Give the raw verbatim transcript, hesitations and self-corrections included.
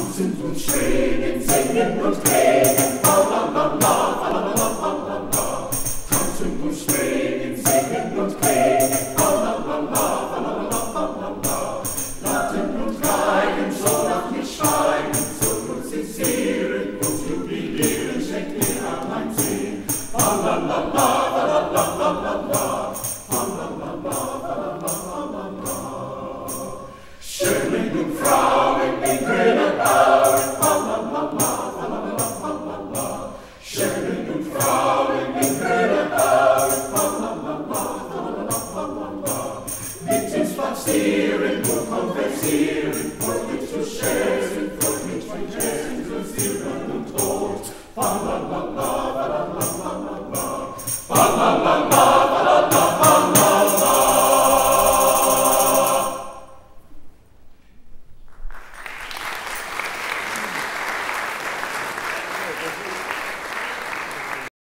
Tanzen und springen, singen und reden, la la la la la la la la la. Tanzen und springen, singen und reden, la la la la la la la la la. Lachen und reigen, so darf nicht schweigen, so musisieren und jubilieren, schenkt mir allein sehen. La la la la la la la la la la. La la la la la la la la. Schönen und Frauen in grüner Bauern, la la la la la la la la la. Schönen und Frauen in grüner Bauern, la la la la la la la la la. Mit uns spazieren und konversieren, freundlich zu schätzen, freundlich zu schätzen, zu silbern und rot, la la la la.